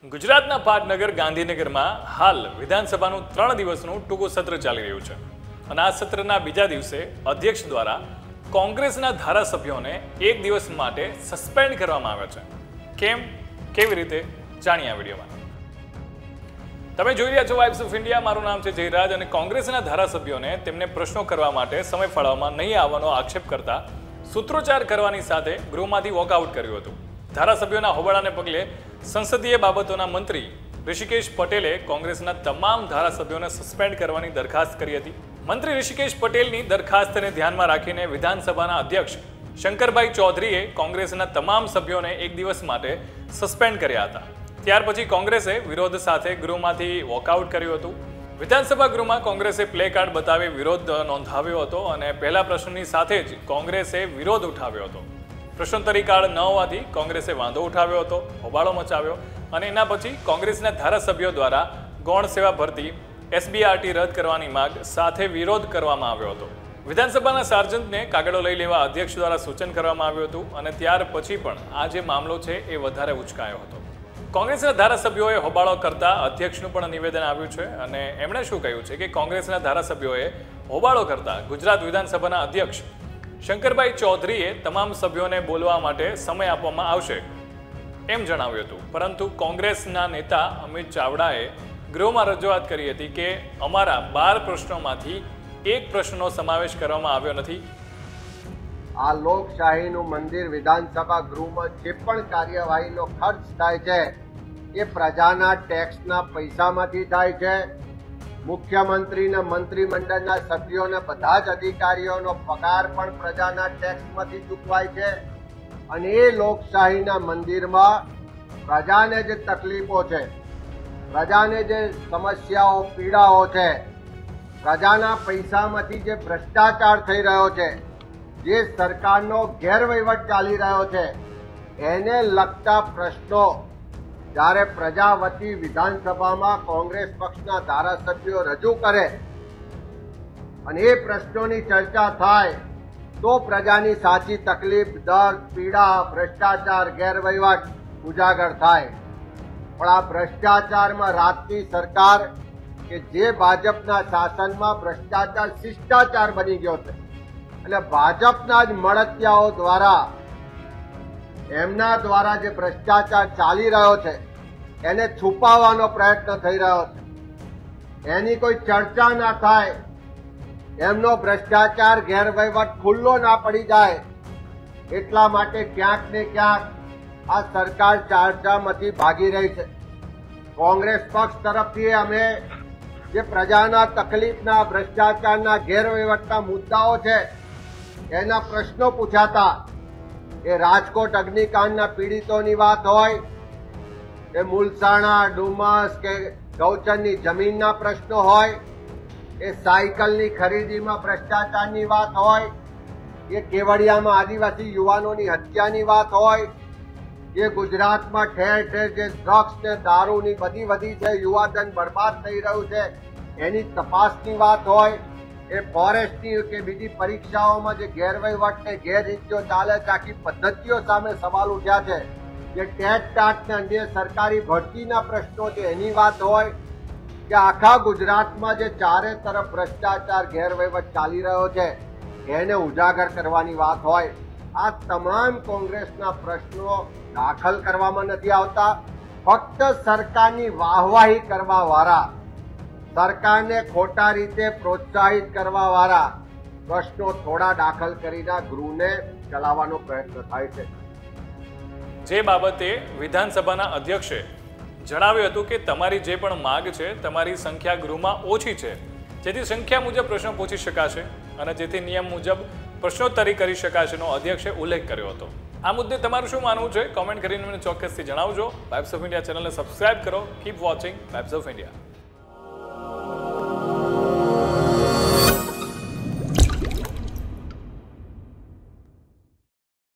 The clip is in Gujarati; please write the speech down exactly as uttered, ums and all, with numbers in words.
ગુજરાતના પાટનગર ગાંધીનગરમાં હાલ વિધાનસભાનું ત્રણ દિવસનું ટૂંકું સત્ર ચાલી રહ્યું છે અને આ સત્રના બીજા દિવસે અધ્યક્ષ દ્વારા કોંગ્રેસના ધારાસભ્યોને એક દિવસ માટે સસ્પેન્ડ કરવામાં આવ્યા છે. કેમ, કેવી રીતે, જાણીએ આ વિડીયોમાં. તમે જોઈ રહ્યા છો વાઇબ્સ ઓફ ઇન્ડિયા. મારું નામ છે જયરાજ અને કોંગ્રેસના ધારાસભ્યોને તેમને પ્રશ્નો કરવા માટે સમય ફાળવવામાં નહીં આવવાનો આક્ષેપ કરતા સૂત્રોચ્ચાર કરવાની સાથે ગૃહમાંથી વોકઆઉટ કર્યું હતું. ધારાસભ્યોના હોબાળાને પગલે સંસદીય બાબતોના મંત્રી ઋષિકેશ પટેલે કોંગ્રેસના તમામ ધારાસભ્યોને સસ્પેન્ડ કરવાની દરખાસ્ત કરી હતી. મંત્રી ઋષિકેશ પટેલની દરખાસ્તને ધ્યાનમાં રાખીને વિધાનસભાના અધ્યક્ષ શંકરભાઈ ચૌધરીએ કોંગ્રેસના તમામ સભ્યોને એક દિવસ માટે સસ્પેન્ડ કર્યા હતા. ત્યાર પછી કોંગ્રેસે વિરોધ સાથે ગૃહમાંથી વોકઆઉટ કર્યું હતું. વિધાનસભા ગૃહમાં કોંગ્રેસે પ્લે કાર્ડ બતાવી વિરોધ નોંધાવ્યો હતો અને પહેલા પ્રશ્નની સાથે જ કોંગ્રેસે વિરોધ ઉઠાવ્યો હતો. પ્રશ્નોત્તરી કાળ ન હોવાથી કોંગ્રેસે વાંધો ઉઠાવ્યો હતો, હોબાળો મચાવ્યો અને એના પછી કોંગ્રેસના ધારાસભ્યો દ્વારા ગૌણ સેવા ભરતી એસબીઆરટી રદ કરવાની માંગ સાથે વિરોધ કરવામાં આવ્યો હતો. વિધાનસભાના સાર્જન્ટને કાગળો લઈ લેવા અધ્યક્ષ દ્વારા સૂચન કરવામાં આવ્યું હતું અને ત્યાર પછી પણ આ જે મામલો છે એ વધારે ઉચકાયો હતો. કોંગ્રેસના ધારાસભ્યોએ હોબાળો કરતા અધ્યક્ષનું પણ નિવેદન આવ્યું છે અને એમણે શું કહ્યું છે કે કોંગ્રેસના ધારાસભ્યોએ હોબાળો કરતા ગુજરાત વિધાનસભાના અધ્યક્ષ શંકરભાઈ ચૌધરીએ તમામ સભ્યોને બોલવા માટે સમય આપવામાં આવશે એમ જણાવ્યું હતું. પરંતુ કોંગ્રેસના નેતા અમિત ચાવડાએ ગૃહમાં રજૂઆત કરી હતી કે અમારા બાર પ્રશ્નોમાંથી એક પ્રશ્નનો સમાવેશ કરવામાં આવ્યો નથી. આ લોકશાહીનું મંદિર વિધાનસભા ગૃહમાં જે પણ કાર્યવાહીનો ખર્ચ થાય છે એ પ્રજાના ટેક્સના પૈસામાંથી થાય છે. મુખ્યમંત્રીના મંત્રીમંડળના સભ્યોને બધા જ અધિકારીઓનો પગાર પણ પ્રજાના ટેક્સમાંથી ચૂકવાય છે અને એ લોકશાહીના મંદિરમાં પ્રજાને જે તકલીફો છે, પ્રજાને જે સમસ્યાઓ પીડાઓ છે, પ્રજાના પૈસામાંથી જે ભ્રષ્ટાચાર થઈ રહ્યો છે, જે સરકારનો ગેરવહીવટ ચાલી રહ્યો છે, એને લગતા પ્રશ્નો જ્યારે પ્રજા વતી વિધાનસભામાં કોંગ્રેસ પક્ષના ધારાસભ્યો રજૂ કરે અને એ પ્રશ્નોની ચર્ચા થાય તો પ્રજાની સાચી તકલીફ, દર્દ, પીડા, ભ્રષ્ટાચાર, ગેરવહીવટ ઉજાગર થાય. પણ આ ભ્રષ્ટાચારમાં રાજની સરકાર કે જે ભાજપના શાસનમાં ભ્રષ્ટાચાર શિષ્ટાચાર બની ગયો છે એટલે ભાજપના જ મળતિયાઓ દ્વારા એમના દ્વારા જે ભ્રષ્ટાચાર ચાલી રહ્યો છે એને છુપાવવાનો પ્રયત્ન થઈ રહ્યો છે. એની કોઈ ચર્ચા ના થાય, એમનો ભ્રષ્ટાચાર ગેરવહીવટ ખુલ્લો ના પડી જાય એટલા માટે ક્યાંક ને ક્યાંક આ સરકાર ચર્ચામાંથી ભાગી રહી છે. કોંગ્રેસ પક્ષ તરફથી અમે જે પ્રજાના તકલીફના, ભ્રષ્ટાચારના, ગેરવહીવટના મુદ્દાઓ છે એના પ્રશ્નો પૂછાતા, એ રાજકોટ અગ્નિકાંડના પીડિતોની વાત હોય, એ મુલસાણા, ડુમસ કે ગૌચરની જમીનના પ્રશ્નો હોય, એ સાયકલની ખરીદીમાં ભ્રષ્ટાચારની વાત હોય, એ કેવડિયામાં આદિવાસી યુવાનોની હત્યાની વાત હોય, એ ગુજરાતમાં ઠેર ઠેર જે ડ્રગ્સ ને દારૂની બધી વધી છે, યુવાધન બરબાદ થઈ રહ્યું છે એની તપાસની વાત હોય, એ ફોરેસ્ટની કે બીજી પરીક્ષાઓમાં જે ગેરવહીવટ ને ગેરરીતિઓ ચાલે છે, આખી પદ્ધતિઓ સામે સવાલ ઉઠ્યા છે, જે ટેટ ટાટ ને અન્ય સરકારી ભરતીના પ્રશ્નો છે એની વાત હોય કે આખા ગુજરાતમાં જે ચારે તરફ ભ્રષ્ટાચાર, ગેરવહીવટ ચાલી રહ્યો છે એને ઉજાગર કરવાની વાત હોય, આ તમામ કોંગ્રેસના પ્રશ્નો દાખલ કરવામાં નથી આવતા. ફક્ત સરકારની વાહવાહી કરવા વાળા, સરકારને ખોટા રીતે પ્રોત્સાહિત કરવા વાળા પ્રશ્નો થોડા દાખલ કરીને ગૃહને ચલાવવાનો પ્રયત્ન થાય છે. જે બાબતે વિધાનસભાના અધ્યક્ષે જણાવ્યું હતું કે તમારી જે પણ માંગ છે, તમારી સંખ્યા ગૃહમાં ઓછી છે, જેથી સંખ્યા મુજબ પ્રશ્નો પૂછી શકાશે અને જેથી નિયમ મુજબ પ્રશ્નોત્તરી કરી શકાશેનો અધ્યક્ષે ઉલ્લેખ કર્યો હતો. આ મુદ્દે તમારું શું માનવું છે? કોમેન્ટ કરીને મને ચોક્કસથી જણાવજો. વાઇબ્સ ઓફ ઇન્ડિયા ચેનલને સબસ્ક્રાઇબ કરો. Keep watching Vibes of India.